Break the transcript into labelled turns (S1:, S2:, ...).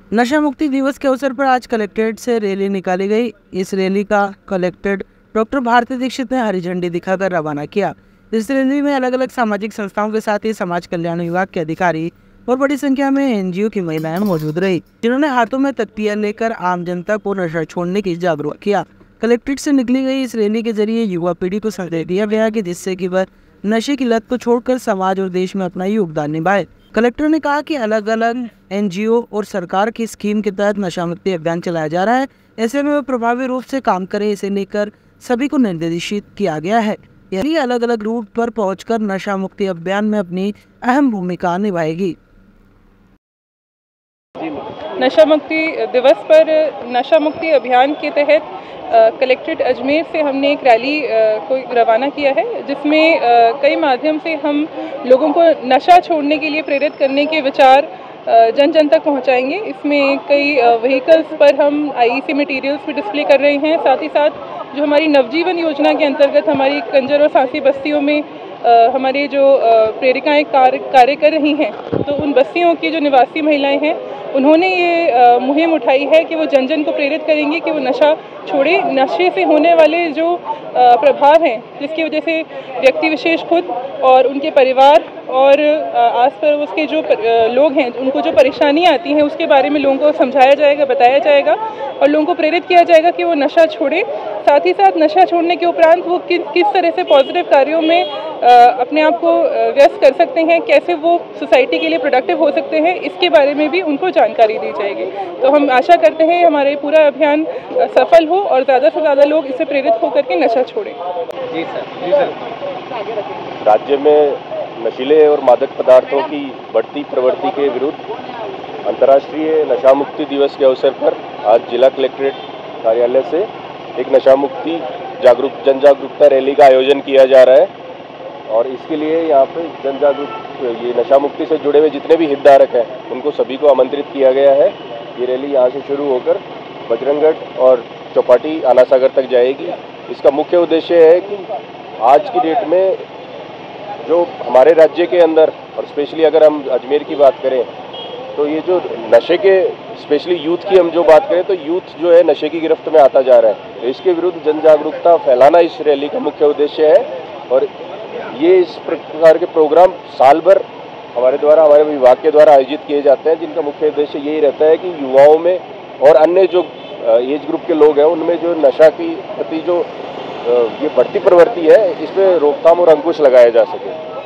S1: नशा मुक्ति दिवस के अवसर पर आज कलेक्ट्रेट से रैली निकाली गई। इस रैली का कलेक्टर डॉक्टर भारती दीक्षित ने हरी झंडी दिखाकर रवाना किया। इस रैली में अलग अलग सामाजिक संस्थाओं के साथ ही समाज कल्याण विभाग के अधिकारी और बड़ी संख्या में एनजीओ की महिलाएं मौजूद रही, जिन्होंने हाथों में तख्तियां लेकर आम जनता को नशा छोड़ने की जागरूक किया। कलेक्ट्रेट से निकली गई इस रैली के जरिए युवा पीढ़ी को संदेश दिया गया कि जिससे कि वह नशे की लत को छोड़कर समाज और देश में अपना योगदान निभाए। कलेक्टर ने कहा कि अलग अलग एनजीओ और सरकार की स्कीम के तहत नशा मुक्ति अभियान चलाया जा रहा है, ऐसे में वह प्रभावी रूप से काम करे, इसे लेकर सभी को निर्देशित किया गया है। यही अलग अलग रूट पर पहुंचकर नशा मुक्ति अभियान में अपनी अहम भूमिका निभाएगी।
S2: नशा मुक्ति दिवस पर नशा मुक्ति अभियान के तहत कलेक्ट्रेट अजमेर से हमने एक रैली को रवाना किया है, जिसमें कई माध्यम से हम लोगों को नशा छोड़ने के लिए प्रेरित करने के विचार जन जन तक पहुंचाएंगे। इसमें कई व्हीकल्स पर हम आईईसी मटेरियल्स भी डिस्प्ले कर रहे हैं। साथ ही साथ जो हमारी नवजीवन योजना के अंतर्गत हमारी कंजर और सांसी बस्तियों में हमारी जो प्रेरिकाएँ कार्य कर रही हैं, तो उन बस्तियों की जो निवासी महिलाएं हैं उन्होंने ये मुहिम उठाई है कि वो जन जन को प्रेरित करेंगे कि वो नशा छोड़े। नशे से होने वाले जो प्रभाव हैं, जिसकी वजह से व्यक्ति विशेष खुद और उनके परिवार और आस पड़ोस के जो लोग हैं उनको जो परेशानियां आती हैं, उसके बारे में लोगों को समझाया जाएगा, बताया जाएगा और लोगों को प्रेरित किया जाएगा कि वो नशा छोड़े। साथ ही साथ नशा छोड़ने के उपरांत वो किस तरह से पॉजिटिव कार्यों में अपने आप को व्यस्त कर सकते हैं, कैसे वो सोसाइटी के लिए प्रोडक्टिव हो सकते हैं, इसके बारे में भी उनको जानकारी दी जाएगी। तो हम आशा करते हैं हमारे पूरा अभियान सफल हो और ज़्यादा से ज़्यादा लोग इससे प्रेरित होकर के नशा छोड़ें।
S3: जी सर। राज्य में नशीले और मादक पदार्थों की बढ़ती प्रवृत्ति के विरुद्ध अंतर्राष्ट्रीय नशा मुक्ति दिवस के अवसर पर आज जिला कलेक्ट्रेट कार्यालय से एक नशा मुक्ति जन जागरूकता रैली का आयोजन किया जा रहा है और इसके लिए यहाँ पे ये नशा मुक्ति से जुड़े हुए जितने भी हितधारक हैं उनको सभी को आमंत्रित किया गया है। ये रैली यहाँ से शुरू होकर बजरंगगढ़ और चौपाटी आना सागर तक जाएगी। इसका मुख्य उद्देश्य है कि आज की डेट में जो हमारे राज्य के अंदर और स्पेशली अगर हम अजमेर की बात करें तो ये जो नशे के स्पेशली यूथ की हम जो बात करें तो यूथ जो है नशे की गिरफ्त में आता जा रहा है। तो इसके विरुद्ध जन जागरूकता फैलाना इस रैली का मुख्य उद्देश्य है और ये इस प्रकार के प्रोग्राम साल भर हमारे विभाग के द्वारा आयोजित किए जाते हैं, जिनका मुख्य उद्देश्य यही रहता है कि युवाओं में और अन्य जो एज ग्रुप के लोग हैं उनमें जो नशा की प्रति जो ये बढ़ती प्रवृत्ति है, इस पर रोकथाम और अंकुश लगाया जा सके।